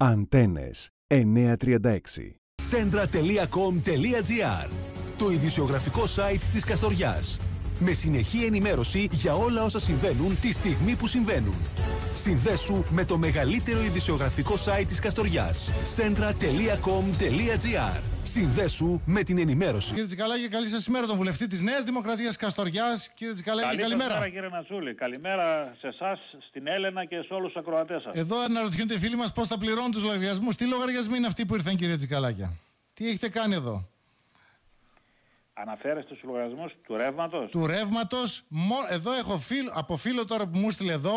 Αντένες 936. Centra.com.gr, το ειδησιογραφικό site της Καστοριάς. Με συνεχή ενημέρωση για όλα όσα συμβαίνουν τη στιγμή που συμβαίνουν. Συνδέσου με το μεγαλύτερο ειδησιογραφικό site της Καστοριάς. Centra.com.gr. Συνδέσου με την ενημέρωση. Κύριε Τζικαλάκη, καλή σας ημέρα, τον βουλευτή της Νέας Δημοκρατίας Καστοριάς. Κύριε Τζικαλάκη, καλημέρα. Καλημέρα κύριε Νατσούλη. Καλημέρα σε εσάς, στην Έλενα και σε όλους τους ακροατές σας. Εδώ αναρωτιούνται οι φίλοι μας πώς θα πληρώνουν τους λογαριασμούς. Τι λογαριασμοί είναι αυτοί που ήρθαν, κύριε Τζικαλάκη? Τι έχετε κάνει εδώ? Αναφέρεστε στους λογαριασμούς του ρεύματος. Του ρεύματος, εδώ έχω από φίλο τώρα που μου στείλε εδώ,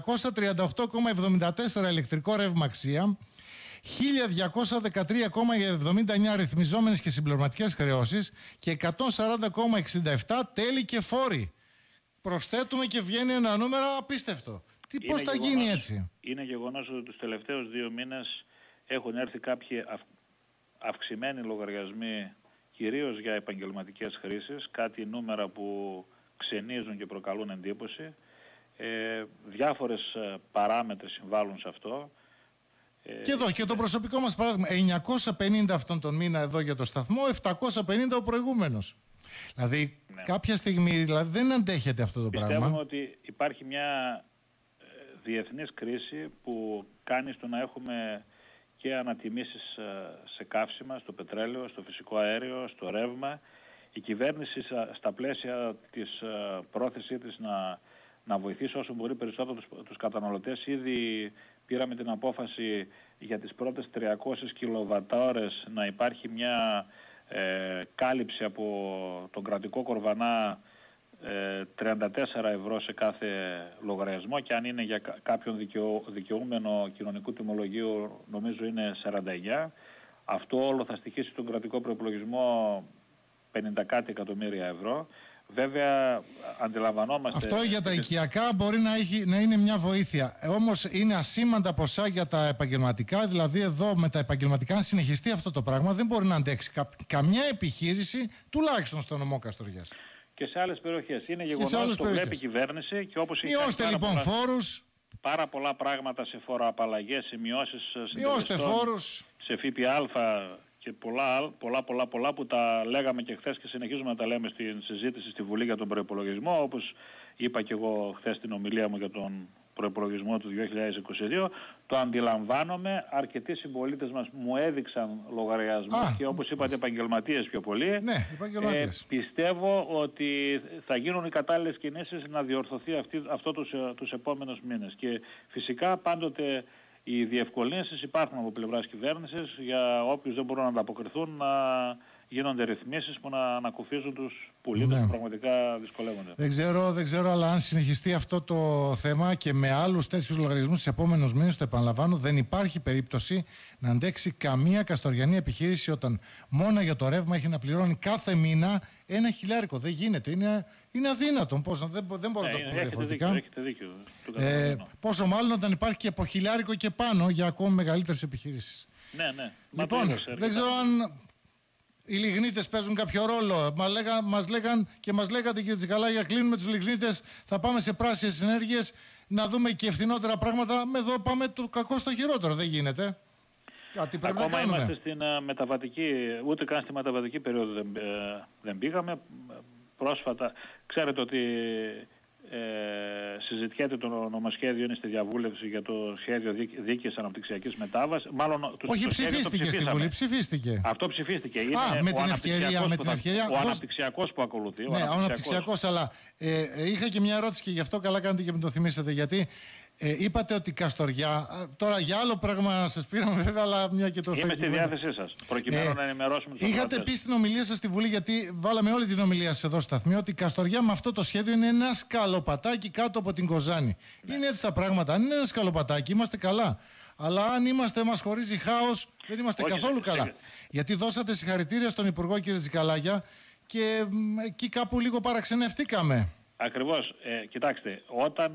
538,74 ηλεκτρικό ρεύμα αξία, 1.213,79 ρυθμιζόμενες και συμπληρωματικές χρεώσεις και 140,67 τέλη και φόροι. Προσθέτουμε και βγαίνει ένα νούμερο απίστευτο. Πώς θα γίνει έτσι? Είναι γεγονός ότι τους τελευταίους 2 μήνες έχουν έρθει κάποιοι αυξημένοι λογαριασμοί, κυρίως για επαγγελματικές χρήσεις, κάτι νούμερα που ξενίζουν και προκαλούν εντύπωση. Διάφορες παράμετροι συμβάλλουν σε αυτό. Και εδώ και το προσωπικό μας παράδειγμα, 950 αυτόν τον μήνα εδώ για το σταθμό, 750 ο προηγούμενος. Δηλαδή κάποια στιγμή δεν αντέχεται αυτό το πράγμα. Πιστεύουμε ότι υπάρχει μια διεθνής κρίση που κάνει στο να έχουμε και ανατιμήσεις σε καύσιμα, στο πετρέλαιο, στο φυσικό αέριο, στο ρεύμα. Η κυβέρνηση στα πλαίσια της πρόθεσής της να βοηθήσει όσο μπορεί περισσότερο τους καταναλωτές, ήδη πήραμε την απόφαση για τις πρώτες 300 κιλοβατόρες να υπάρχει μια κάλυψη από τον κρατικό κορβανά 34 ευρώ σε κάθε λογαριασμό, και αν είναι για κάποιον δικαιούμενο κοινωνικού τιμολογίου νομίζω είναι 49. Αυτό όλο θα στοιχίσει στον κρατικό προϋπολογισμό 50 κάτι εκατομμύρια ευρώ. Βέβαια αντιλαμβανόμαστε... Αυτό για τα οικιακά μπορεί να είναι μια βοήθεια. Όμως είναι ασήμαντα ποσά για τα επαγγελματικά. Δηλαδή εδώ με τα επαγγελματικά, αν συνεχιστεί αυτό το πράγμα, δεν μπορεί να αντέξει καμιά επιχείρηση, τουλάχιστον στο νομό Καστοριάς. Και σε άλλες περιοχές. Είναι γεγονός, το βλέπει η κυβέρνηση, και όπως έχει μειώστε λοιπόν φόρους. Πάρα πολλά πράγματα σε φοροαπαλλαγές, σε μειώσεις φόρους, σε ΦΠΑ και πολλά που τα λέγαμε και χθες και συνεχίζουμε να τα λέμε στην συζήτηση στη Βουλή για τον προϋπολογισμό. Όπως είπα και εγώ χθες στην ομιλία μου για τον προϋπολογισμό του 2022, το αντιλαμβάνομαι. Αρκετοί συμπολίτες μας μου έδειξαν λογαριασμούς και όπως είπατε επαγγελματίες πιο πολύ. Ναι, πιστεύω ότι θα γίνουν οι κατάλληλες κινήσεις να διορθωθεί αυτό τους επόμενους μήνες. Και φυσικά πάντοτε οι διευκολύνσεις υπάρχουν από πλευράς κυβέρνησης για όποιους δεν μπορούν να ανταποκριθούν, να γίνονται ρυθμίσεις που να ανακουφίζουν τους πολίτες που πραγματικά δυσκολεύονται. Δεν ξέρω, αλλά αν συνεχιστεί αυτό το θέμα και με άλλους τέτοιους λογαριασμούς στους επόμενους μήνες, το επαναλαμβάνω, δεν υπάρχει περίπτωση να αντέξει καμία καστοριανή επιχείρηση όταν μόνο για το ρεύμα έχει να πληρώνει κάθε μήνα 1.000. Δεν γίνεται. Είναι αδύνατον. Δεν μπορώ να το πω διαφορετικά. Έχετε δίκιο. Πόσο μάλλον όταν υπάρχει και από 1.000 και πάνω για ακόμη μεγαλύτερες επιχειρήσεις. Ναι. Λοιπόν, δεν ξέρω αν οι λιγνίτες παίζουν κάποιο ρόλο. Μας λέγατε κύριε Τζικαλάκη, κλείνουμε τους λιγνίτες, θα πάμε σε πράσινες ενέργειες, να δούμε και φθηνότερα πράγματα. Εδώ πάμε το κακό στο χειρότερο. Δεν γίνεται. Κάτι πρέπει ακόμα να κάνουμε. Είμαστε στην μεταβατική, ούτε καν στη μεταβατική περίοδο δεν πήγαμε. Πρόσφατα, ξέρετε ότι συζητιέται το νομοσχέδιο, είναι στη διαβούλευση για το σχέδιο δίκαιης αναπτυξιακής μετάβασης. Όχι, ψηφίστηκε στη Βουλή, ψηφίστηκε. Αυτό ψηφίστηκε. Είναι με την ευκαιρία. Ο αναπτυξιακός που ακολουθεί. Ναι, ο αναπτυξιακός, αλλά είχα και μια ερώτηση και γι' αυτό καλά κάνετε και με το θυμίσατε. Γιατί είπατε ότι Καστοριά, τώρα για άλλο πράγμα να σας πήραμε βέβαια, αλλά μια και το είμαι στη διάθεσή σας, προκειμένου να ενημερώσουμε τους είχατε πει στην ομιλία σας στη Βουλή, γιατί βάλαμε όλη την ομιλία σας εδώ στο σταθμί, ότι η Καστοριά με αυτό το σχέδιο είναι ένα σκαλοπατάκι κάτω από την Κοζάνη. Ναι. Είναι έτσι τα πράγματα. Αν είναι ένα σκαλοπατάκι, είμαστε καλά. Αλλά αν μας χωρίζει χάος, δεν είμαστε καθόλου καλά. Γιατί δώσατε συγχαρητήρια στον Υπουργό κ. Τζικαλάκη και εκεί κάπου λίγο παραξενευτήκαμε. Ακριβώς. Κοιτάξτε, όταν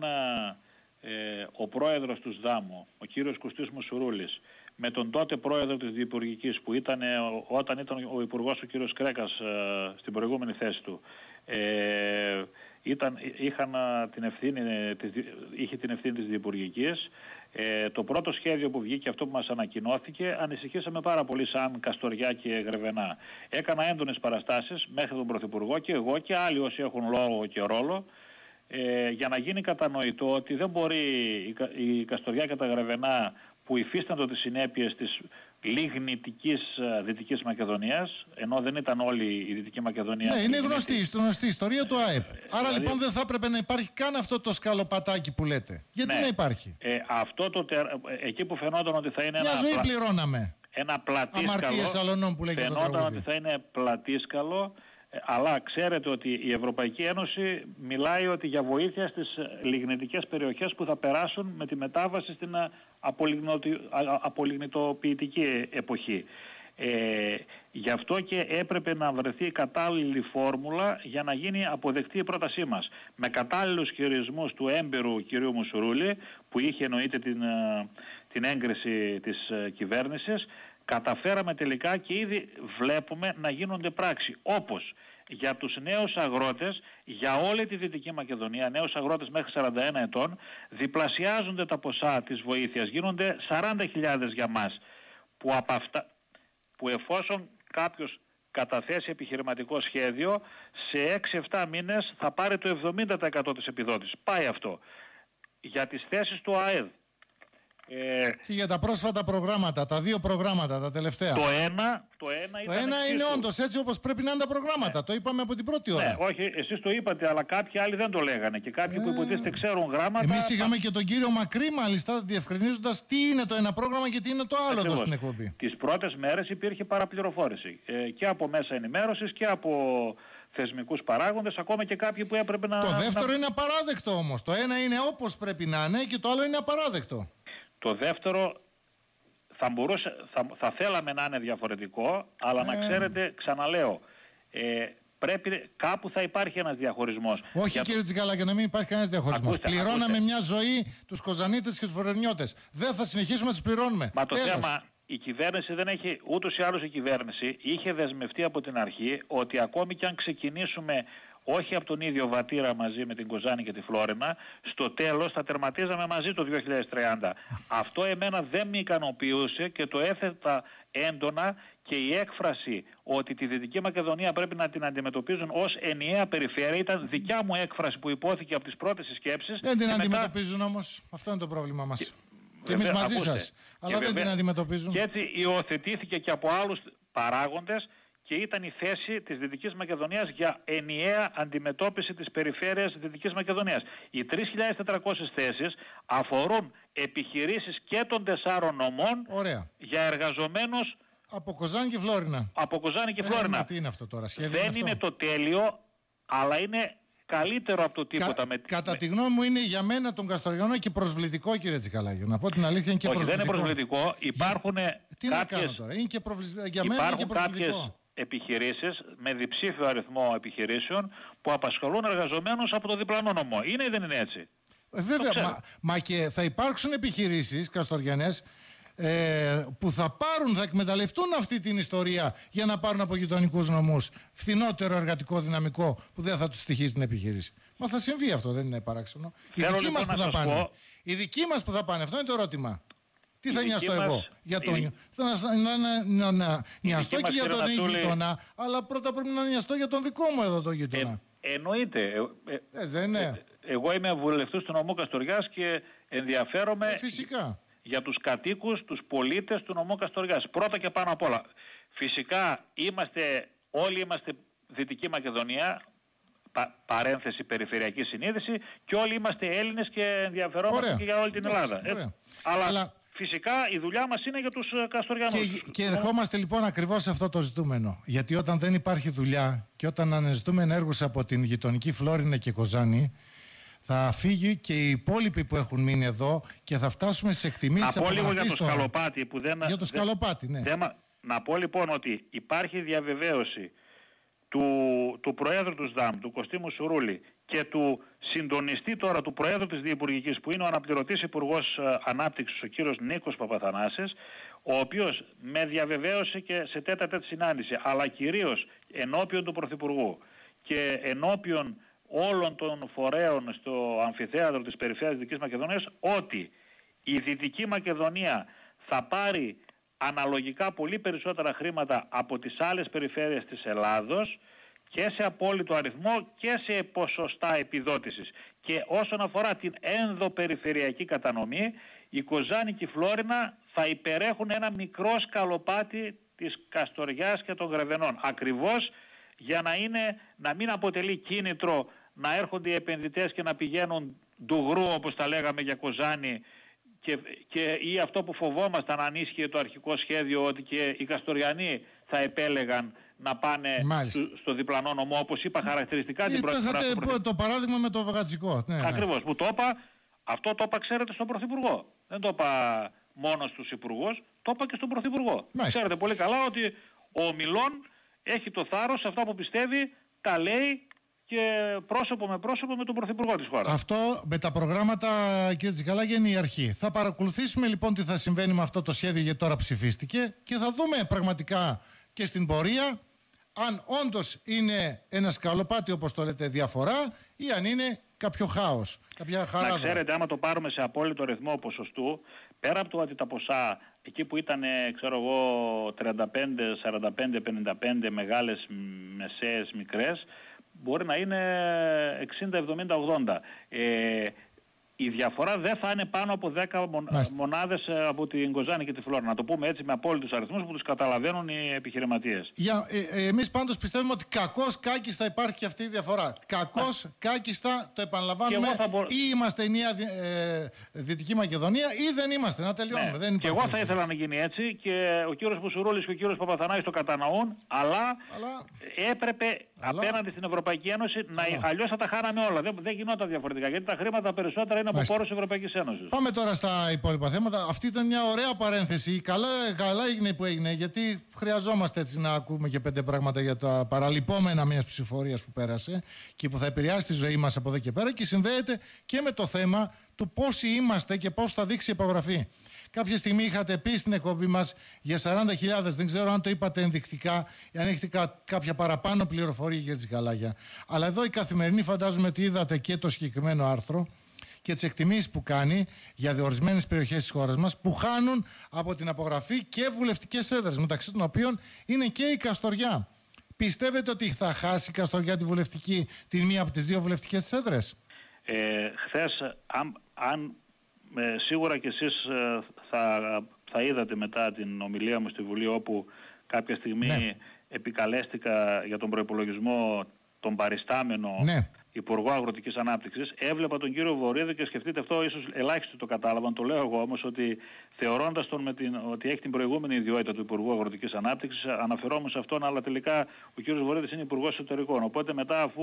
ο πρόεδρος του ΣΔΑΜΟ, ο κύριος Κωστής Μουσουρούλης, με τον τότε πρόεδρο της Διυπουργικής, που ήταν όταν ήταν ο υπουργός ο κύριος Κρέκας στην προηγούμενη θέση του, είχε την ευθύνη της διυπουργικής. Το πρώτο σχέδιο που βγήκε, αυτό που μας ανακοινώθηκε, ανησυχήσαμε πάρα πολύ σαν Καστοριά και Γρεβενά. Έκανα έντονες παραστάσεις μέχρι τον Πρωθυπουργό και εγώ και άλλοι όσοι έχουν λόγο και ρόλο, για να γίνει κατανοητό ότι δεν μπορεί η Καστοριά και τα Γρεβενά, που υφίσταντο τις συνέπειες της λιγνητικής Δυτικής Μακεδονίας, ενώ δεν ήταν όλη η Δυτική Μακεδονία. Ναι, είναι γνωστή ιστορία του ΑΕΠ. Άρα δηλαδή, λοιπόν δεν θα έπρεπε να υπάρχει καν αυτό το σκαλοπατάκι που λέτε. Γιατί ναι, να υπάρχει? Εκεί που φαινόταν ότι θα είναι μια ζωή πληρώναμε. Ένα πλατήσκαλο. Αμαρτίες αλωνών που λέγεται το τραγούδι. Φαινόταν ότι θα είναι πλατήσκαλο. Αλλά ξέρετε ότι η Ευρωπαϊκή Ένωση μιλάει ότι για βοήθεια στις λιγνητικές περιοχές που θα περάσουν με τη μετάβαση στην απολιγνητοποιητική εποχή. Γι' αυτό και έπρεπε να βρεθεί κατάλληλη φόρμουλα για να γίνει αποδεκτή η πρότασή μας. Με κατάλληλους χειρισμούς του έμπειρου κ. Μουσουρούλη, που είχε εννοείται την έγκριση της κυβέρνησης, καταφέραμε τελικά και ήδη βλέπουμε να γίνονται πράξη. Όπως για τους νέους αγρότες, για όλη τη Δυτική Μακεδονία, νέους αγρότες μέχρι 41 ετών, διπλασιάζονται τα ποσά της βοήθειας. Γίνονται 40.000 για μας, που εφόσον κάποιος καταθέσει επιχειρηματικό σχέδιο, σε 6-7 μήνες θα πάρει το 70% της επιδότησης. Πάει αυτό. Για τις θέσεις του ΑΕΔ. Και για τα πρόσφατα προγράμματα, τα δύο προγράμματα, τα τελευταία. Το ένα είναι όντως έτσι όπως πρέπει να είναι τα προγράμματα. Το είπαμε από την πρώτη ώρα. Ναι, όχι, εσείς το είπατε, αλλά κάποιοι άλλοι δεν το λέγανε. Και κάποιοι που υποτίθεται ξέρουν γράμματα. Εμείς είχαμε και τον κύριο Μακρύ, μάλιστα, διευκρινίζοντας τι είναι το ένα πρόγραμμα και τι είναι το άλλο εδώ στην εκπομπή. Τις πρώτες μέρες υπήρχε παραπληροφόρηση. Και από μέσα ενημέρωσης και από θεσμικούς παράγοντες, ακόμα και κάποιοι που έπρεπε να. Το δεύτερο είναι απαράδεκτο όμως. Το ένα είναι όπως πρέπει να είναι και το άλλο είναι απαράδεκτο. Το δεύτερο θα θέλαμε να είναι διαφορετικό, αλλά να ξέρετε, ξαναλέω, πρέπει κάπου θα υπάρχει ένας διαχωρισμός. Όχι κύριε Τσικαλάκη, να μην υπάρχει κανένας διαχωρισμός. Πληρώναμε μια ζωή τους Κοζανίτες και τους Βορειονιώτες. Δεν θα συνεχίσουμε να τους πληρώνουμε. Μα το θέμα, η κυβέρνηση δεν έχει, ούτως ή άλλως η κυβέρνηση είχε δεσμευτεί από την αρχή ότι ακόμη και αν ξεκινήσουμε όχι από τον ίδιο βατήρα μαζί με την Κοζάνη και τη Φλόρινα, στο τέλος θα τερματίζαμε μαζί το 2030. Αυτό εμένα δεν με ικανοποιούσε και το έθετα έντονα, και η έκφραση ότι τη Δυτική Μακεδονία πρέπει να την αντιμετωπίζουν ως ενιαία περιφέρεια ήταν δικιά μου έκφραση που υπόθηκε από τις πρώτες συσκέψεις. Δεν την αντιμετωπίζουν όμως. Αυτό είναι το πρόβλημα μας. Και εμείς μαζί σας. Αλλά δεν την αντιμετωπίζουν. Και έτσι υιοθετήθηκε και από άλλους παράγοντες και ήταν η θέση της Δυτικής Μακεδονίας για ενιαία αντιμετώπιση της περιφέρειας της Δυτικής Μακεδονίας. Οι 3.400 θέσεις αφορούν επιχειρήσεις και των 4 νομών. Ωραία. Για εργαζομένους από Κοζάνη και Φλόρινα. Από Κοζάνη και Φλόρινα. Τι είναι αυτό τώρα, σχέδιο? Δεν είναι το τέλειο, αλλά είναι καλύτερο από το τίποτα. Κατά τη γνώμη μου είναι για μένα τον Καστοριανό και προσβλητικό, κύριε Τσικαλάκη. Να πω την αλήθεια, είναι και προσβλητικό. Όχι, δεν είναι προσβλητικό. Υπάρχουν τι να κάνω τώρα, είναι και για μένα είναι και προσβλητικό. Επιχειρήσεις με διψήφιο αριθμό επιχειρήσεων που απασχολούν εργαζομένους από το διπλανό νομό. Είναι ή δεν είναι έτσι? Βέβαια, μα και θα υπάρξουν επιχειρήσεις καστοριανές που θα εκμεταλλευτούν αυτή την ιστορία για να πάρουν από γειτονικούς νομούς φθηνότερο εργατικό δυναμικό που δεν θα τους στοιχεί στην επιχείρηση. Μα θα συμβεί αυτό, δεν είναι παράξενο. Οι δικοί μας που θα πάνε. Οι δικοί μας που θα πάνε, αυτό είναι το ερώτημα. Τι θα νοιαστώ εγώ για τον να νοιαστώ και για τον γείτονα, αλλά πρώτα πρέπει να νοιαστώ για τον δικό μου εδώ τον γείτονα. Εννοείται. Δεν είναι. Εγώ είμαι βουλευτής του νομού Καστοριάς και ενδιαφέρομαι φυσικά για τους κατοίκους, τους πολίτες του νομού Καστοριάς. Πρώτα και πάνω απ' όλα. Φυσικά όλοι είμαστε Δυτική Μακεδονία, παρένθεση περιφερειακή συνείδηση, και όλοι είμαστε Έλληνες και ενδιαφερόμαστε και για όλη την Ελλάδα. Αλλά φυσικά η δουλειά μας είναι για τους Καστοριανούς. Και ερχόμαστε λοιπόν ακριβώς σε αυτό το ζητούμενο. Γιατί όταν δεν υπάρχει δουλειά και όταν αναζητούμε ενέργους από την γειτονική Φλόρινα και Κοζάνη, θα φύγει και οι υπόλοιποι που έχουν μείνει εδώ και θα φτάσουμε σε εκτιμήσεις. Να πω λίγο για το σκαλοπάτι που δεν. Για το σκαλοπάτι, ναι. Να πω λοιπόν ότι υπάρχει διαβεβαίωση του Προέδρου του ΣΔΑΜ, του Κωστή Μουσουρούλη, και του συντονιστή τώρα του Προέδρου της Διυπουργικής, που είναι ο αναπληρωτής Υπουργός Ανάπτυξης, ο κύριος Νίκος Παπαθανάσης, ο οποίος με διαβεβαίωσε και σε τέταρτη συνάντηση, αλλά κυρίως ενώπιον του Πρωθυπουργού και ενώπιον όλων των φορέων στο αμφιθέατρο της περιφέρειας Δυτικής Μακεδονίας ότι η Δυτική Μακεδονία θα πάρει αναλογικά πολύ περισσότερα χρήματα από τις άλλες περιφέρειες της Ελλάδος και σε απόλυτο αριθμό και σε ποσοστά επιδότησης. Και όσον αφορά την ενδοπεριφερειακή κατανομή, η Κοζάνη και η Φλόρινα θα υπερέχουν ένα μικρό σκαλοπάτι της Καστοριάς και των Γρεβενών. Ακριβώς για να μην αποτελεί κίνητρο να έρχονται οι επενδυτές και να πηγαίνουν ντουγρού, όπως τα λέγαμε, για Κοζάνη, ή αυτό που φοβόμασταν αν ίσχυε το αρχικό σχέδιο, ότι και οι Καστοριανοί θα επέλεγαν να πάνε στο διπλανό νομό, όπως είπα χαρακτηριστικά την πρώτη φορά. Το παράδειγμα με το Βαγατσικό. Ναι, ακριβώς, που το είπα, αυτό το είπα, ξέρετε, στον Πρωθυπουργό. Δεν το είπα μόνο στους υπουργούς, το είπα και στον Πρωθυπουργό. Ξέρετε πολύ καλά ότι ο Μιλών έχει το θάρρος, αυτά που πιστεύει τα λέει και πρόσωπο με πρόσωπο με τον Πρωθυπουργό της χώρας. Αυτό με τα προγράμματα, κύριε Τζικαλάκη, είναι η αρχή. Θα παρακολουθήσουμε λοιπόν τι θα συμβαίνει με αυτό το σχέδιο, γιατί τώρα ψηφίστηκε, και θα δούμε πραγματικά και στην πορεία αν όντως είναι ένα σκαλοπάτι, όπως το λέτε, διαφορά, ή αν είναι κάποιο χάος, κάποια χαράδα. Να ξέρετε, άμα το πάρουμε σε απόλυτο ρυθμό ποσοστού, πέρα από το ότι τα ποσά εκεί που ήταν, ξέρω εγώ, 35, 45, 55 μεγάλες, μεσαίες, μικρές, μπορεί να είναι 60, 70, 80. Η διαφορά δεν θα είναι πάνω από 10 μονάδες από την Κοζάνη και τη Φλόρινα. Να το πούμε έτσι με απόλυτους αριθμούς που τους καταλαβαίνουν οι επιχειρηματίες. Εμείς πάντως πιστεύουμε ότι κακώς κάκιστα υπάρχει και αυτή η διαφορά. Κακώς κάκιστα, το επαναλαμβάνουμε, ή είμαστε η νέα Δυτική Μακεδονία ή δεν είμαστε. Να τελειώνουμε. Δεν και εγώ θα ήθελα να γίνει έτσι, και ο κύριος Μπουσουρούλης και ο κύριος Παπαθανάκης το κατανοούν, αλλά έπρεπε απέναντι στην Ευρωπαϊκή Ένωση αλλιώς θα τα χάναμε όλα. Δεν γινόταν διαφορετικά, γιατί τα χρήματα περισσότερα είναι από πόρους Ευρωπαϊκής Ένωσης. Πάμε τώρα στα υπόλοιπα θέματα. Αυτή ήταν μια ωραία παρένθεση. Καλά έγινε που έγινε, γιατί χρειαζόμαστε έτσι να ακούμε και 5 πράγματα για τα παραλυπόμενα μιας ψηφορίας που πέρασε και που θα επηρεάσει τη ζωή μας από εδώ και πέρα, και συνδέεται και με το θέμα του πόσοι είμαστε και πώς θα δείξει η υπογραφή. Κάποια στιγμή είχατε πει στην εκπομπή μας για 40.000, δεν ξέρω αν το είπατε ενδεικτικά ή αν έχετε κάποια παραπάνω πληροφορία για τις Γαλάγια. Αλλά εδώ η Καθημερινή, φαντάζομαι ότι είδατε και το συγκεκριμένο άρθρο και τις εκτιμήσεις που κάνει για ορισμένες περιοχές της χώρας μας που χάνουν από την απογραφή και βουλευτικές έδρες, μεταξύ των οποίων είναι και η Καστοριά. Πιστεύετε ότι θα χάσει η Καστοριά τη βουλευτική, την μία από τις 2 βουλευτικές έδρες? Χθες, σίγουρα και εσείς θα είδατε μετά την ομιλία μου στη Βουλή, όπου κάποια στιγμή επικαλέστηκα για τον προϋπολογισμό τον παριστάμενο Υπουργό Αγροτικής Ανάπτυξης. Έβλεπα τον κύριο Βορίδη και σκεφτείτε, αυτό ίσως ελάχιστοι το κατάλαβαν, το λέω εγώ όμως, ότι θεωρώντας τον ότι έχει την προηγούμενη ιδιότητα του Υπουργού Αγροτικής Ανάπτυξης, αναφερόμουν σε αυτόν, αλλά τελικά ο κύριος Βορίδης είναι Υπουργός Εσωτερικών. Οπότε μετά, αφού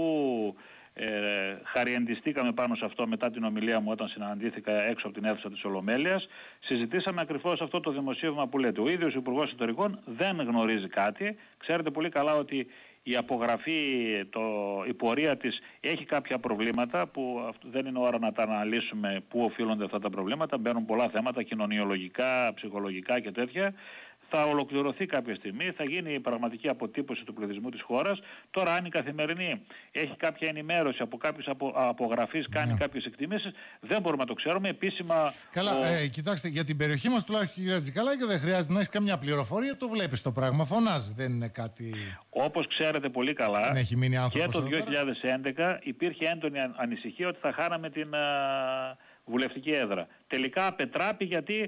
χαριεντιστήκαμε πάνω σε αυτό μετά την ομιλία μου όταν συναντήθηκα έξω από την αίθουσα της Ολομέλειας, συζητήσαμε ακριβώς αυτό το δημοσίευμα που λέτε. Ο ίδιος ο Υπουργός Εσωτερικών δεν γνωρίζει κάτι. Ξέρετε πολύ καλά ότι η απογραφή, η πορεία της έχει κάποια προβλήματα που δεν είναι ώρα να τα αναλύσουμε πού οφείλονται αυτά τα προβλήματα. Μπαίνουν πολλά θέματα κοινωνιολογικά, ψυχολογικά και τέτοια. Θα ολοκληρωθεί κάποια στιγμή, θα γίνει η πραγματική αποτύπωση του πληθυσμού της χώρας. Τώρα, αν η Καθημερινή έχει κάποια ενημέρωση από κάποιους απογραφείς, κάνει κάποιες εκτιμήσεις, δεν μπορούμε να το ξέρουμε επίσημα. Καλά, κοιτάξτε, για την περιοχή μας τουλάχιστον, κύριε Τζικαλάκη, δεν χρειάζεται να έχεις καμιά πληροφορία, το βλέπεις το πράγμα, φωνάζει, δεν είναι κάτι. Όπως ξέρετε πολύ καλά, και το 2011 υπήρχε έντονη ανησυχία ότι θα χάναμε την βουλευτική έδρα. Τελικά απετράπη, γιατί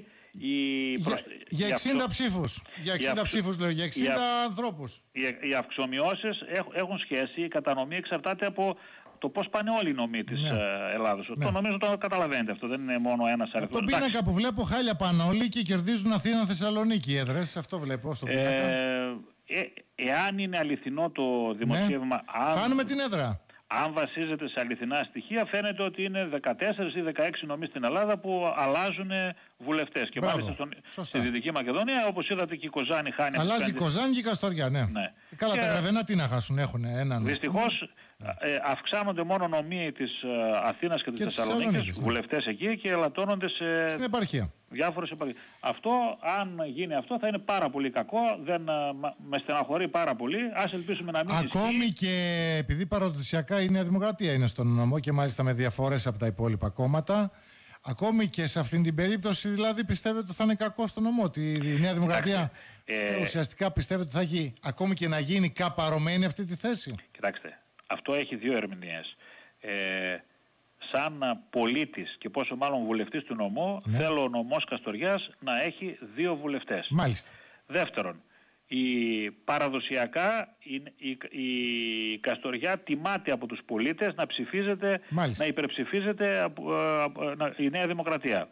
για 60 ψήφους. Για 60 ψήφους λέω, για 60 ανθρώπους. Οι αυξομοιώσεις έχουν σχέση, η κατανομή εξαρτάται από το πώς πάνε όλοι οι νομοί της Ελλάδος. Το νομίζω το καταλαβαίνετε αυτό, δεν είναι μόνο ένας αριθμός. Από τον πίνακα που βλέπω χάλια πάνε όλοι και κερδίζουν Αθήνα, Θεσσαλονίκη έδρες, αυτό βλέπω στον πίνακα. Εάν είναι αληθινό το δημοσίευμα, χάνουμε την έδρα. Αν βασίζεται σε αληθινά στοιχεία, φαίνεται ότι είναι 14 ή 16 νομοί στην Ελλάδα που αλλάζουν βουλευτές. Και Μπράβο. μάλιστα Σωστά. στη Δυτική Μακεδονία, όπως είδατε, και η Κοζάνη χάνει. Αλλάζει η Κοζάνη και η Καστοριά, ναι. Καλά, Και τα Γραβενά τι να χάσουν, έχουν έναν. δυστυχώς αυξάνονται μόνο νομοί της Αθήνας και της Θεσσαλονίκης, βουλευτές εκεί, και ελαττώνονται στην επαρχία. Διάφορες επαρχίες. Αυτό, αν γίνει αυτό, θα είναι πάρα πολύ κακό. Με στεναχωρεί πάρα πολύ. Ας ελπίσουμε να μην Ακόμη ισχύει. και επειδή παραδοσιακά η Νέα Δημοκρατία είναι στον νομό και μάλιστα με διαφορές από τα υπόλοιπα κόμματα, ακόμη και σε αυτήν την περίπτωση δηλαδή πιστεύετε ότι θα είναι κακό στον νομό, ότι η Νέα Δημοκρατία ουσιαστικά πιστεύετε ότι θα έχει ακόμη και να γίνει καπαρωμένη αυτή τη θέση? Κοιτάξτε, αυτό έχει δύο ερμηνείες. Σαν πολίτης και πόσο μάλλον βουλευτής του νομού, θέλω ο νομός Καστοριάς να έχει 2 βουλευτές. Μάλιστα. Δεύτερον, παραδοσιακά η Καστοριά τιμάται από τους πολίτες να ψηφίζεται, να υπερψηφίζεται η Νέα Δημοκρατία.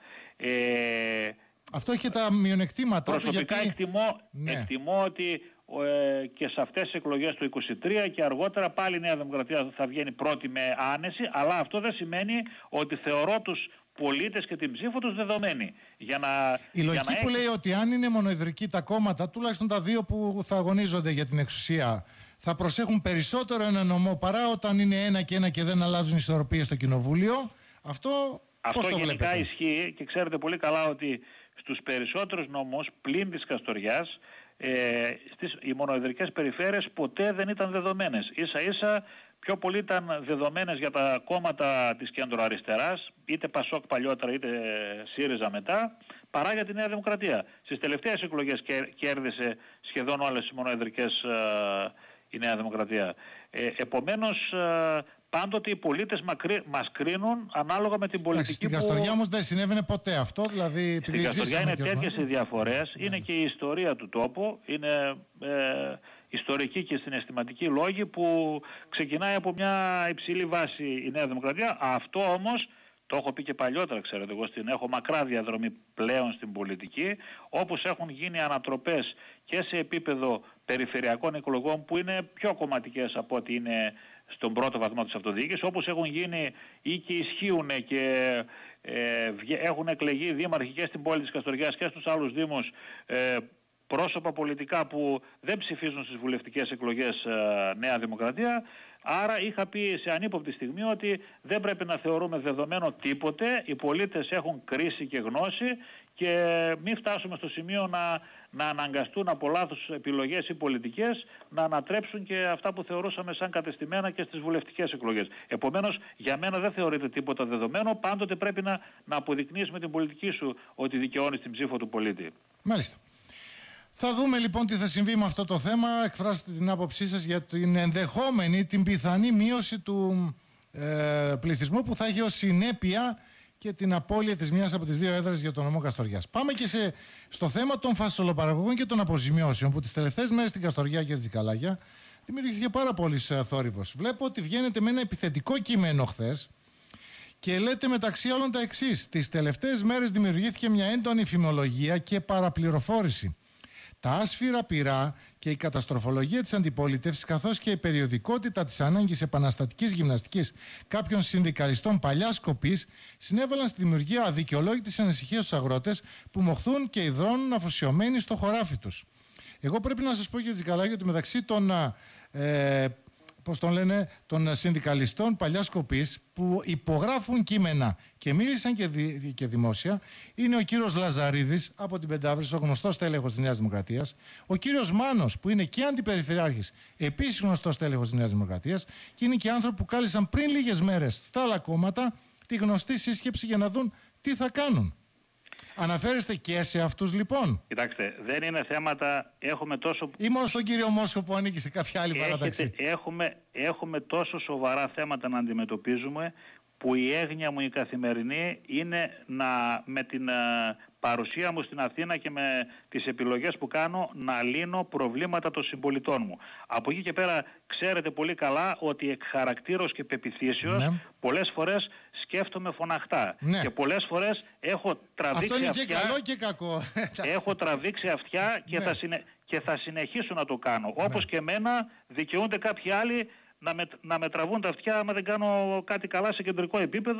Αυτό έχει τα μειονεκτήματα. Προσωπικά εκτιμώ ότι και σε αυτές τις εκλογές του 2023 και αργότερα πάλι η Νέα Δημοκρατία θα βγαίνει πρώτη με άνεση, αλλά αυτό δεν σημαίνει ότι θεωρώ τους πολίτες και την ψήφο τους δεδομένη. Η λογική που λέει ότι αν είναι μονοεδρικοί τα κόμματα, τουλάχιστον τα 2 που θα αγωνίζονται για την εξουσία, θα προσέχουν περισσότερο ένα νομό παρά όταν είναι ένα και δεν αλλάζουν ισορροπίες στο κοινοβούλιο. Αυτό γενικά ισχύει, και ξέρετε πολύ καλά ότι στους περισσότερους νόμους πλην της Καστοριάς οι μονοεδρικές περιφέρειες ποτέ δεν ήταν δεδομένες. Ίσα ίσα πιο πολύ ήταν δεδομένες για τα κόμματα της κεντροαριστεράς, είτε Πασόκ παλιότερα είτε ΣΥΡΙΖΑ μετά, παρά για τη Νέα Δημοκρατία. Στις τελευταίες εκλογές κέρδισε σχεδόν όλες τις μονοεδρικές η Νέα Δημοκρατία. Επομένως πάντοτε οι πολίτες μας κρίνουν ανάλογα με την πολιτική. Στην Καστοριά όμως δεν συνέβαινε ποτέ αυτό. Δηλαδή, στην Καστοριά είναι τέτοιες οι διαφορές, είναι και η ιστορία του τόπου, είναι ιστορική και συναισθηματική λόγοι που ξεκινάει από μια υψηλή βάση η Νέα Δημοκρατία. Αυτό όμως, το έχω πει και παλιότερα, ξέρετε, εγώ έχω μακρά διαδρομή πλέον στην πολιτική, όπως έχουν γίνει ανατροπές και σε επίπεδο περιφερειακών εκλογών που είναι πιο κομματικές από ό,τι είναι στον πρώτο βαθμό της αυτοδιοίκησης, όπως έχουν γίνει ή και ισχύουν και έχουν εκλεγεί δήμαρχοι και στην πόλη της Καστοριάς και στους άλλους δήμους πρόσωπα πολιτικά που δεν ψηφίζουν στις βουλευτικές εκλογές Νέα Δημοκρατία. Άρα είχα πει σε ανύποπτη στιγμή ότι δεν πρέπει να θεωρούμε δεδομένο τίποτε. Οι πολίτες έχουν κρίση και γνώση και μην φτάσουμε στο σημείο να αναγκαστούν από λάθος επιλογές ή πολιτικές να ανατρέψουν και αυτά που θεωρούσαμε σαν κατεστημένα και στις βουλευτικές εκλογές. Επομένως, για μένα δεν θεωρείται τίποτα δεδομένο. Πάντοτε πρέπει να αποδεικνύεις με την πολιτική σου ότι δικαιώνεις την ψήφο του πολίτη. Μάλιστα. Θα δούμε λοιπόν τι θα συμβεί με αυτό το θέμα. Εκφράστε την άποψή σας για την ενδεχόμενη, την πιθανή μείωση του πληθυσμού που θα έχει ως συνέπεια και την απώλεια της μιας από τις 2 έδρες για τον νομό Καστοριάς. Πάμε και στο θέμα των φασολοπαραγωγών και των αποζημιώσεων, που τις τελευταίες μέρες στην Καστοριά και τη Καλάγια δημιουργήθηκε πάρα πολύς θόρυβος. Βλέπω ότι βγαίνετε με ένα επιθετικό κείμενο χθες και λέτε μεταξύ άλλων τα εξής. Τις τελευταίες μέρες δημιουργήθηκε μια έντονη φημολογία και παραπληροφόρηση. Τα άσφυρα πυρά και η καταστροφολογία της αντιπολίτευσης, καθώς και η περιοδικότητα της ανάγκης επαναστατικής γυμναστικής κάποιων συνδικαλιστών παλιάς κοπής, συνέβαλαν στη δημιουργία αδικαιολόγητης ανησυχίας στους αγρότες που μοχθούν και υδρώνουν αφοσιωμένοι στο χωράφι τους. Εγώ πρέπει να σας πω για την Καλάγια ότι μεταξύ των των συνδικαλιστών παλιάς κοπής που υπογράφουν κείμενα και μίλησαν και δημόσια είναι ο κύριος Λαζαρίδης από την Πεντάβρυσο, γνωστός τέλεχος της Νέας Δημοκρατίας, ο κύριος Μάνος που είναι και αντιπεριφερειάρχης, επίσης γνωστός τέλεχος της Νέας Δημοκρατίας, και είναι και άνθρωποι που κάλεσαν πριν λίγες μέρες στα άλλα κόμματα τη γνωστή σύσκεψη για να δουν τι θα κάνουν. Αναφέρεστε και σε αυτούς λοιπόν? Κοιτάξτε, δεν είναι θέματα, έχουμε τόσο... Ή μόνο στον κύριο Μόσχο που ανήκει σε κάποια άλλη παράταξη? Έχουμε τόσο σοβαρά θέματα να αντιμετωπίζουμε που η έγνοια μου η καθημερινή είναι με την παρουσία μου στην Αθήνα και με τις επιλογές που κάνω να λύνω προβλήματα των συμπολιτών μου. Από εκεί και πέρα ξέρετε πολύ καλά ότι εκ χαρακτήρως και πεποιθήσεως πολλές φορές σκέφτομαι φωναχτά. Και πολλές φορές έχω τραβήξει αυτό είναι αυτιά, και καλό και κακό. Έχω τραβήξει αυτιά και θα συνεχίσω να το κάνω. Όπως και εμένα δικαιούνται κάποιοι άλλοι να με τραβούν τα αυτιά άμα δεν κάνω κάτι καλά σε κεντρικό επίπεδο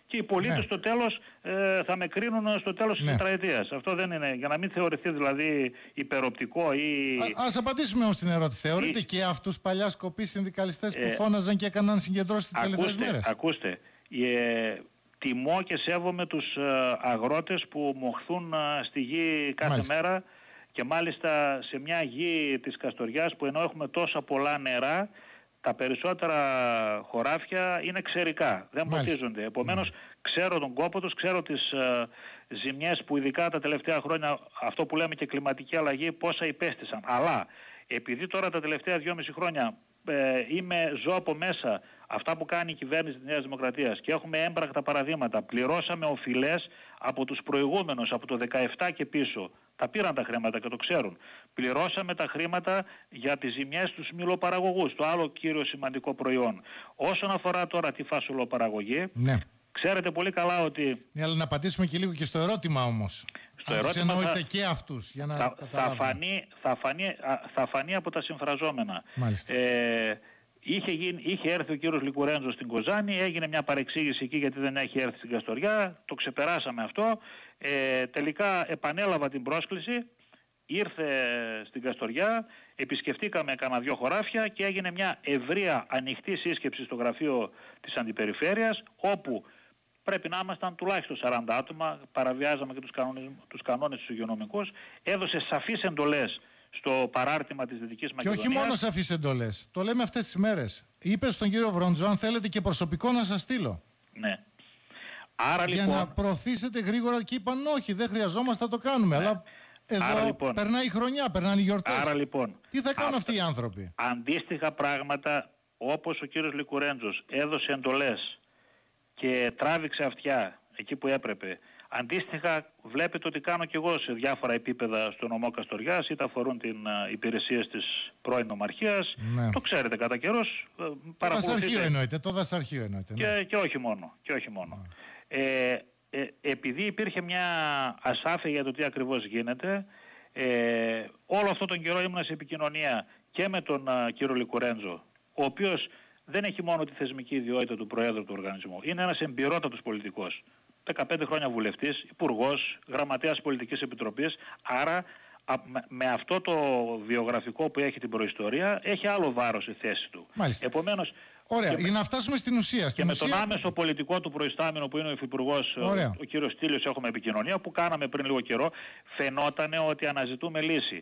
και οι πολίτες στο τέλος θα με κρίνουν στο τέλος της τετραετίας. Αυτό δεν είναι, για να μην θεωρηθεί δηλαδή υπεροπτικό ή... Ας απαντήσουμε όμως την ερώτηση. Θεωρείτε και αυτούς παλιά σκοποί συνδικαλιστές που φώναζαν και έκαναν συγκεντρώσεις τις τελευταίες μέρες? Ακούστε, τιμώ και σέβομαι τους αγρότες που μοχθούν στη γη κάθε μέρα, και μάλιστα σε μια γη της Καστοριάς που ενώ έχουμε τόσα πολλά νερά, τα περισσότερα χωράφια είναι ξερικά, δεν ποτίζονται. Επομένως ξέρω τον κόπο τους, ξέρω τις ζημιές που ειδικά τα τελευταία χρόνια, αυτό που λέμε και κλιματική αλλαγή, πόσα υπέστησαν. Αλλά επειδή τώρα τα τελευταία 2,5 χρόνια ζω από μέσα αυτά που κάνει η κυβέρνηση της Νέας Δημοκρατίας και έχουμε έμπρακτα παραδείγματα, πληρώσαμε οφειλές από τους προηγούμενους, από το 17 και πίσω. Τα πήραν τα χρήματα και το ξέρουν. Πληρώσαμε τα χρήματα για τις ζημιές στους μυλοπαραγωγούς, το άλλο κύριο σημαντικό προϊόν. Όσον αφορά τώρα τη φασολοπαραγωγή, ξέρετε πολύ καλά ότι... Ναι, αλλά να απαντήσουμε και λίγο και στο ερώτημα όμως. Στο ερώτημα εννοείται και αυτούς, για να θα φανεί από τα συμφραζόμενα. Είχε έρθει ο κύριος Λικουρέντζος στην Κοζάνη, έγινε μια παρεξήγηση εκεί γιατί δεν έχει έρθει στην Καστοριά, το ξεπεράσαμε αυτό. Τελικά επανέλαβα την πρόσκληση, ήρθε στην Καστοριά, επισκεφτήκαμε κανένα 2 χωράφια και έγινε μια ευρεία ανοιχτή σύσκεψη στο γραφείο της Αντιπεριφέρειας, όπου πρέπει να ήμασταν τουλάχιστον 40 άτομα, παραβιάζαμε και τους κανόνες τους υγειονομικούς, έδωσε σαφείς εντολές στο παράρτημα της Δυτικής Μακεδονίας. Και όχι μόνο σαφείς εντολές, το λέμε αυτές τις μέρες. Είπε στον κύριο Βρόντζο, αν θέλετε και προσωπικό να σας στείλω. Ναι. Άρα, για να προωθήσετε γρήγορα, και είπαν όχι, δεν χρειαζόμαστε να το κάνουμε. Αλλά εδώ περνάει η χρονιά, περνάνε οι γιορτές. Άρα λοιπόν, τι θα κάνουν αυτοί οι άνθρωποι? Αντίστοιχα πράγματα, όπως ο κύριος Λικουρέντζος έδωσε εντολές και τράβηξε αυτιά εκεί που έπρεπε, αντίστοιχα βλέπετε ότι κάνω και εγώ σε διάφορα επίπεδα στο νομό Καστοριάς, είτε αφορούν την υπηρεσίες της πρώην νομαρχίας, το ξέρετε κατά καιρός. Το δασαρχείο εννοείται, το δασαρχείο εννοείται. Και όχι μόνο. Επειδή υπήρχε μια ασάφεια για το τι ακριβώς γίνεται, όλο αυτόν τον καιρό ήμουν σε επικοινωνία και με τον κύριο Λικουρέντζο, ο οποίος δεν έχει μόνο τη θεσμική ιδιότητα του Προέδρου του οργανισμού, είναι ένας εμπειρότατος πολιτικός. 15 χρόνια βουλευτής, υπουργός, γραμματέας πολιτικής επιτροπής, άρα με αυτό το βιογραφικό που έχει την προϊστορία, έχει άλλο βάρος η θέση του. Μάλιστα. Επομένως, ωραία, για να φτάσουμε στην ουσία. Και με τον άμεσο πολιτικό του προϊστάμενο που είναι ο υφυπουργός, ο κύριος Στήλιος, έχουμε επικοινωνία που κάναμε πριν λίγο καιρό. Φαινότανε ότι αναζητούμε λύση.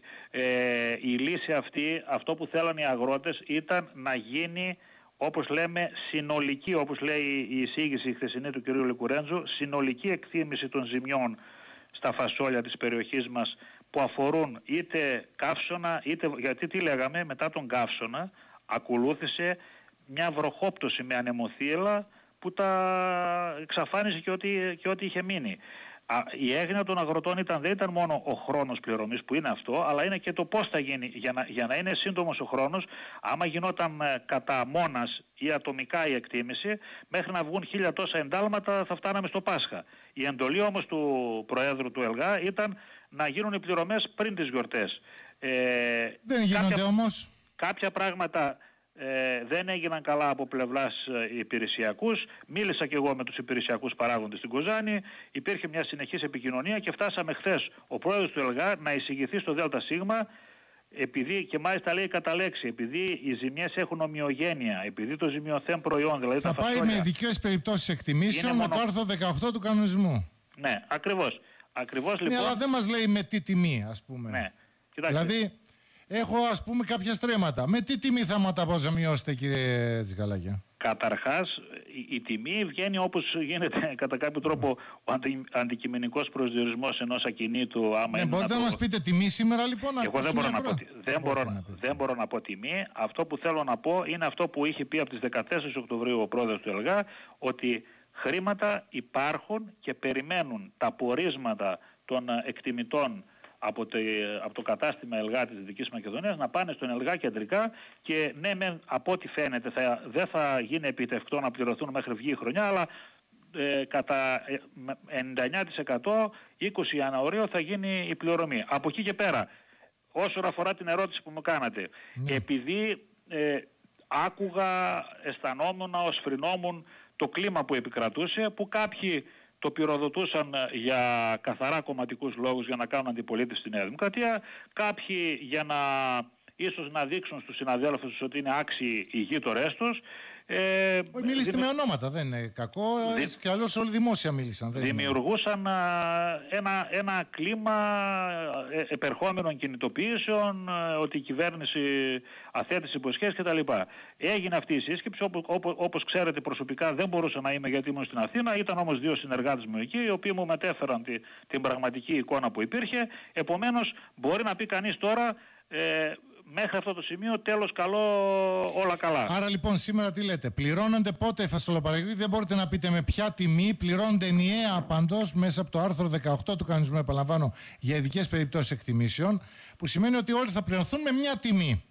Η λύση αυτή, αυτό που θέλαν οι αγρότες, ήταν να γίνει, όπως λέμε, συνολική, όπως λέει η εισήγηση η χθεσινή του κ. Λικουρέντζου, συνολική εκτίμηση των ζημιών στα φασόλια της περιοχής μας που αφορούν είτε καύσωνα, είτε, γιατί τι λέγαμε, μετά τον καύσωνα ακολούθησε μια βροχόπτωση με ανεμοθύελλα που τα εξαφάνισε και ό,τι είχε μείνει. Η έγνοια των αγροτών δεν ήταν μόνο ο χρόνος πληρωμής που είναι αυτό, αλλά είναι και το πώς θα γίνει. Για να είναι σύντομος ο χρόνος, άμα γινόταν κατά μόνας ή ατομικά η εκτίμηση, μέχρι να βγουν 1000 τόσα εντάλματα θα φτάναμε στο Πάσχα. Η εντολή όμως του Προέδρου του ΕΛΓΑ ήταν να γίνουν οι πληρωμές πριν τις γιορτές. Δεν γίνονται όμως. Κάποια πράγματα δεν έγιναν καλά από πλευράς υπηρεσιακούς. Μίλησα και εγώ με τους υπηρεσιακούς παράγοντες στην Κοζάνη. Υπήρχε μια συνεχής επικοινωνία και φτάσαμε χθες ο πρόεδρος του ΕΛΓΑ να εισηγηθεί στο ΔΣ, επειδή, και μάλιστα λέει κατά λέξη, επειδή οι ζημιές έχουν ομοιογένεια, επειδή το ζημιοθέν προϊόν, δηλαδή θα τα φασόλια, πάει με ειδικές περιπτώσεις εκτιμήσεων με το άρθρο 18 του κανονισμού. Ναι, ακριβώς. Ακριβώς λοιπόν. Ναι, αλλά δεν μας λέει με τι τιμή, ας πούμε. Ναι. Κοιτάξτε. Δηλαδή, έχω ας πούμε κάποια στρέμματα. Με τι τιμή θα μου τα αποζημιώσετε, κύριε Τσικαλάκια? Καταρχάς, η τιμή βγαίνει όπως γίνεται κατά κάποιο τρόπο ο αντικειμενικός προσδιορισμός ενός ακινήτου. Μπορείτε να μας πείτε τιμή σήμερα λοιπόν? Εγώ δεν μπορώ να πω τιμή. Αυτό που θέλω να πω είναι αυτό που είχε πει από τις 14 Οκτωβρίου ο πρόεδρος του ΕΛΓΑ, ότι χρήματα υπάρχουν και περιμένουν τα πορίσματα των εκτιμητών από το κατάστημα ΕΛΓΑ της Δυτικής Μακεδονίας να πάνε στον ΕΛΓΑ κεντρικά και ναι, από ό,τι φαίνεται δεν θα γίνει επιτευκτό να πληρωθούν μέχρι βγει η χρονιά, αλλά κατά 99% 20 Ιανουαρίου θα γίνει η πληρωμή. Από εκεί και πέρα, όσον αφορά την ερώτηση που μου κάνατε, επειδή άκουγα, αισθανόμουν, οσφρινόμουν το κλίμα που επικρατούσε, που κάποιοι το πυροδοτούσαν για καθαρά κομματικούς λόγους, για να κάνουν αντιπολίτευση στη Νέα Δημοκρατία, κάποιοι για να ίσως να δείξουν στους συναδέλφους ότι είναι άξιοι οι γείτορές τους. Μιλήστε με ονόματα, δεν είναι κακό. Έτσι κι αλλιώς όλοι δημόσια μίλησαν. Δημιουργούσαν ένα κλίμα επερχόμενων κινητοποιήσεων, ότι η κυβέρνηση αθέτησε υποσχέσεις κτλ. Έγινε αυτή η σύσκεψη, όπως ξέρετε προσωπικά δεν μπορούσα να είμαι γιατί ήμουν στην Αθήνα, ήταν όμως δύο συνεργάτες μου εκεί, οι οποίοι μου μετέφεραν την πραγματική εικόνα που υπήρχε. Επομένως μπορεί να πει κανείς τώρα, μέχρι αυτό το σημείο τέλος καλό, όλα καλά. Άρα λοιπόν σήμερα τι λέτε, πληρώνονται πότε οι φασολοπαραγωγοί, δεν μπορείτε να πείτε με ποια τιμή, πληρώνονται ενιαία παντός μέσα από το άρθρο 18 του κανονισμού, επαναλαμβάνω, για ειδικές περιπτώσεις εκτιμήσεων, που σημαίνει ότι όλοι θα πληρωθούν με μια τιμή.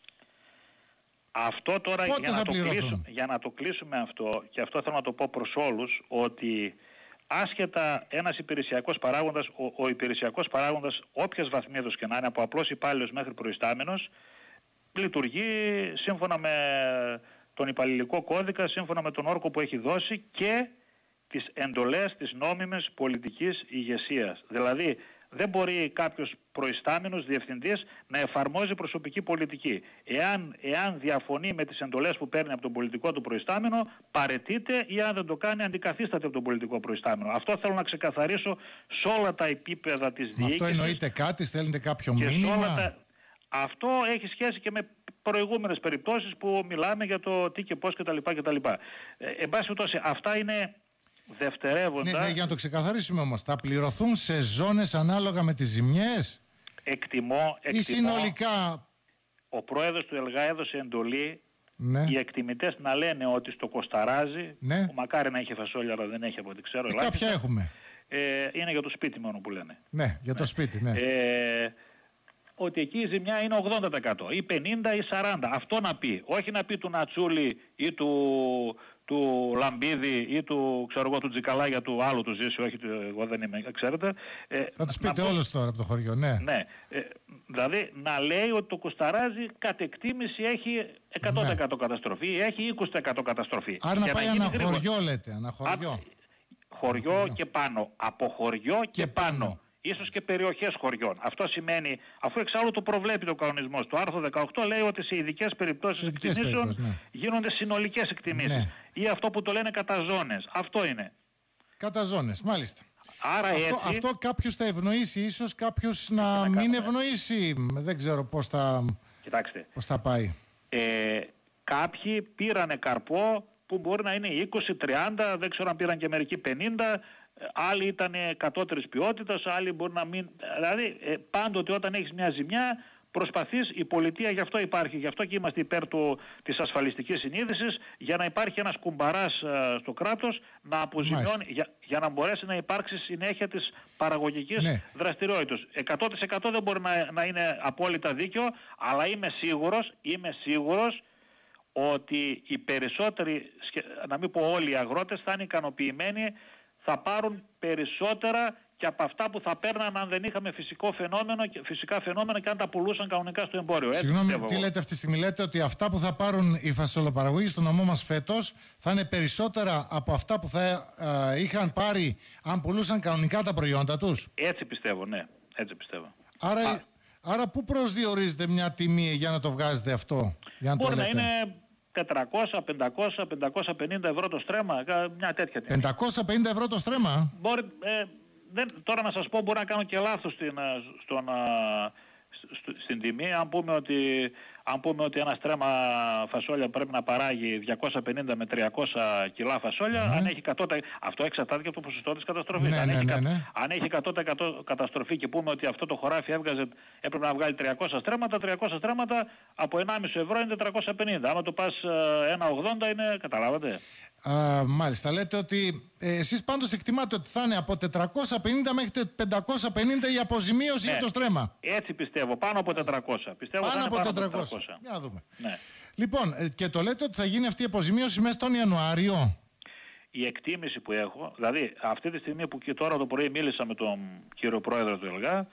Αυτό τώρα για να το κλείσουμε αυτό, και αυτό θέλω να το πω προς όλους, ότι άσχετα ένας υπηρεσιακός παράγοντας, ο υπηρεσιακός παράγοντας όποιας βαθμίδος και να είναι, από απλός υπάλληλος μέχρι προϊστάμενος, λειτουργεί σύμφωνα με τον υπαλληλικό κώδικα, σύμφωνα με τον όρκο που έχει δώσει και τις εντολές της νόμιμης πολιτικής ηγεσίας. Δηλαδή δεν μπορεί κάποιος προϊστάμενος, διευθυντής, να εφαρμόζει προσωπική πολιτική. Εάν διαφωνεί με τις εντολές που παίρνει από τον πολιτικό του προϊστάμενο, παραιτείται, ή αν δεν το κάνει, αντικαθίσταται από τον πολιτικό προϊστάμενο. Αυτό θέλω να ξεκαθαρίσω σε όλα τα επίπεδα της διοίκησης. Αυτό εννοείται κάτι, στέλνετε κάποιο μήνυμα? Αυτό έχει σχέση και με προηγούμενες περιπτώσεις που μιλάμε για το τι και πώς κτλ. Εν πάση περιπτώσει, αυτά είναι δευτερεύοντα. Ναι, για να το ξεκαθαρίσουμε όμως, θα πληρωθούν σε ζώνες ανάλογα με τις ζημιές? Εκτιμώ. Ή συνολικά? Ο πρόεδρος του ΕΛΓΑ έδωσε εντολή, ναι, οι εκτιμητές να λένε ότι στο Κοσταράζι, ναι, που μακάρι να είχε φασόλια αλλά δεν έχει από ό,τι ξέρω, κάποια έχουμε. Είναι για το σπίτι μόνο που λένε. Ναι, για το σπίτι, ναι. Ότι εκεί η ζημιά είναι 80% ή 50% ή 40%. Αυτό να πει. Όχι να πει του Νατσούλη ή του Λαμπίδη ή του Τζικαλάγια, του άλλου του Ζήση, όχι εγώ δεν είμαι, ξέρετε. Θα τους πείτε όλους τώρα από το χωριό, ναι. Ναι. Δηλαδή να λέει ότι το Κοσταράζι κατ' εκτίμηση έχει 100% καταστροφή ή έχει 20% καταστροφή. Άρα να πάει αναχωριό λέτε, αναχωριό. Χωριό και πάνω. Από χωριό και πάνω. Ίσως και περιοχές χωριών. Αυτό σημαίνει, αφού εξάλλου το προβλέπει το κανονισμός, το άρθρο 18 λέει ότι σε ειδικές περιπτώσεις εκτιμήσεων, ναι, γίνονται συνολικές εκτιμήσεις. Ναι. Ή αυτό που το λένε κατά ζώνες. Αυτό είναι. Κατά ζώνες, μάλιστα. Άρα αυτό κάποιος θα ευνοήσει, ίσως κάποιος να μην ευνοήσει. Δεν ξέρω πώς θα πάει. Κάποιοι πήρανε καρπό που μπορεί να είναι 20-30, δεν ξέρω αν πήραν και μερικοί 50. Άλλοι ήταν κατώτερης ποιότητας, άλλοι μπορεί να μην. Δηλαδή, πάντοτε όταν έχεις μια ζημιά, προσπαθείς, η πολιτεία γι' αυτό υπάρχει, γι' αυτό και είμαστε υπέρ της ασφαλιστικής συνείδησης, για να υπάρχει ένας κουμπαράς στο κράτος να αποζημιώνει, για να μπορέσει να υπάρξει συνέχεια της παραγωγικής, ναι, δραστηριότητας. 100% δεν μπορεί να είναι απόλυτα δίκαιο, αλλά είμαι σίγουρος ότι οι περισσότεροι, να μην πω όλοι οι αγρότες, θα είναι ικανοποιημένοι, θα πάρουν περισσότερα και από αυτά που θα παίρναν αν δεν είχαμε φυσικά φαινόμενα και αν τα πουλούσαν κανονικά στο εμπόριο. Συγγνώμη, τι λέτε αυτή τη στιγμή? Λέτε ότι αυτά που θα πάρουν οι φασολοπαραγωγοί στο νομό μας φέτος θα είναι περισσότερα από αυτά που θα είχαν πάρει αν πουλούσαν κανονικά τα προϊόντα τους? Έτσι πιστεύω, ναι. Έτσι πιστεύω. Άρα πού προσδιορίζετε μια τιμή για να το βγάζετε αυτό? Μπορεί να είναι 400, 500, 550 ευρώ το στρέμμα, μια τέτοια τιμή. 550 ευρώ το στρέμμα? Μπορεί, τώρα να σας πω, μπορεί να κάνω και λάθος στην τιμή. Αν πούμε ότι ένα στρέμμα φασόλια πρέπει να παράγει 250 με 300 κιλά φασόλια, αν έχει 100%, αυτό εξαρτάται και από το ποσοστό της καταστροφής. Αν έχει 100% καταστροφή και πούμε ότι αυτό το χωράφι έπρεπε να βγάλει 300 στρέμματα, από 1,5 ευρώ είναι 450. Άμα το πας 1,80 είναι, καταλάβατε. Μάλιστα, λέτε ότι εσείς πάντως εκτιμάτε ότι θα είναι από 450 μέχρι 550 η αποζημίωση για το στρέμμα. Έτσι πιστεύω, πάνω από 400. Πάνω από 400. Για να δούμε. Ναι. Λοιπόν, και το λέτε ότι θα γίνει αυτή η αποζημίωση μέσα στον Ιανουάριο. Η εκτίμηση που έχω, δηλαδή αυτή τη στιγμή που και τώρα το πρωί μίλησα με τον κύριο πρόεδρο του ΕΛΓΑ,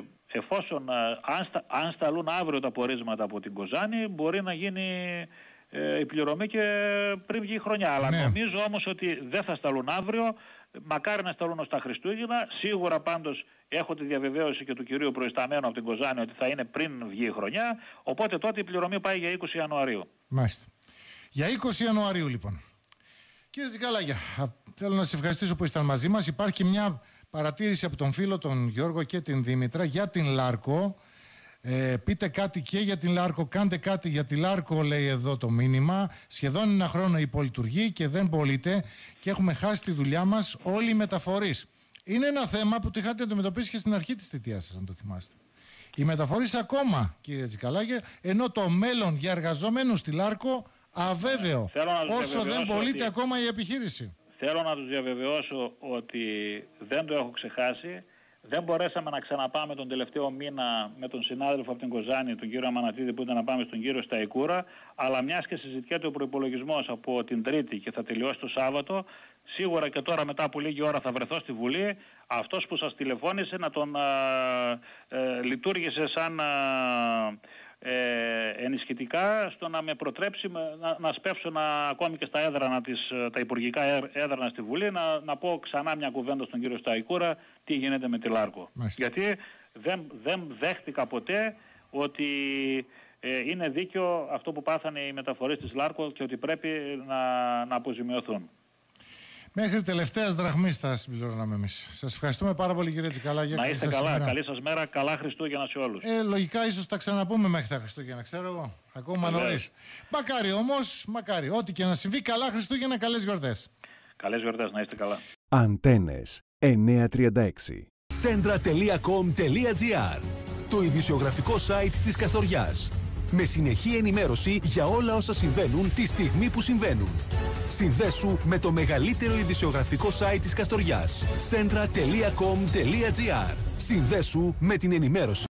εφόσον αν σταλούν αύριο τα πορίσματα από την Κοζάνη, μπορεί να γίνει η πληρωμή και πριν βγει η χρονιά. Αλλά νομίζω όμως ότι δεν θα σταλούν αύριο. Μακάρι να σταλούν ως τα Χριστούγεννα. Σίγουρα πάντως έχω τη διαβεβαίωση και του κυρίου προϊσταμένου από την Κοζάνη ότι θα είναι πριν βγει η χρονιά. Οπότε τότε η πληρωμή πάει για 20 Ιανουαρίου. Μάλιστα. Για 20 Ιανουαρίου λοιπόν. Κύριε Τζικαλάγια, θέλω να σε ευχαριστήσω που ήσταν μαζί μας. Υπάρχει και μια παρατήρηση από τον φίλο τον Γιώργο και την Δήμητρα για την Λάρκο. Πείτε κάτι και για την Λάρκο, κάντε κάτι για τη Λάρκο, λέει εδώ το μήνυμα. Σχεδόν ένα χρόνο υπολειτουργεί και δεν πωλείται και έχουμε χάσει τη δουλειά μας όλοι οι μεταφορείς. Είναι ένα θέμα που το είχατε αντιμετωπίσει και στην αρχή της θητείας σας, αν το θυμάστε. Οι μεταφορείς ακόμα, κύριε Τζικαλάγια, ενώ το μέλλον για εργαζόμενους στη Λάρκο αβέβαιο, όσο δεν πωλείται ακόμα η επιχείρηση. Θέλω να τους διαβεβαιώσω ότι δεν το έχω ξεχάσει. Δεν μπορέσαμε να ξαναπάμε τον τελευταίο μήνα με τον συνάδελφο από την Κοζάνη, τον κύριο Αμανατίδη, που ήταν να πάμε στον κύριο Σταϊκούρα, αλλά μιας και συζητιέται ο προϋπολογισμός από την Τρίτη και θα τελειώσει το Σάββατο, σίγουρα και τώρα μετά από λίγη ώρα θα βρεθώ στη Βουλή. Αυτός που σας τηλεφώνησε να τον λειτουργήσε σαν ενισχυτικά στο να με προτρέψει να σπεύσω ακόμη και στα έδρανα τα υπουργικά έδρανα στη Βουλή να πω ξανά μια κουβέντα στον κύριο Σταϊκούρα τι γίνεται με τη Λάρκο. Γιατί δεν δέχτηκα ποτέ ότι είναι δίκαιο αυτό που πάθανε οι μεταφορείς της Λάρκο και ότι πρέπει να αποζημιωθούν. Μέχρι τελευταίας δραχμής θα συμπληρώναμε εμείς. Σας ευχαριστούμε πάρα πολύ, κύριε Τζικαλάγια. Να είστε καλά. Καλή σας μέρα. Καλά Χριστούγεννα σε όλους. Λογικά ίσως τα ξαναπούμε μέχρι τα Χριστούγεννα, ξέρω εγώ. Ακόμα νωρίς. Μακάρι όμως, μακάρι. Ό,τι και να συμβεί, καλά Χριστούγεννα, καλές γιορτές. Καλές γιορτές, να είστε καλά. Αντένες 936. Centra.com.gr, το ειδησιογραφικό site της Καστοριάς. Με συνεχή ενημέρωση για όλα όσα συμβαίνουν τη στιγμή που συμβαίνουν. Συνδέσου με το μεγαλύτερο ειδησιογραφικό site της Καστοριάς. Centra.com.gr. Συνδέσου με την ενημέρωση.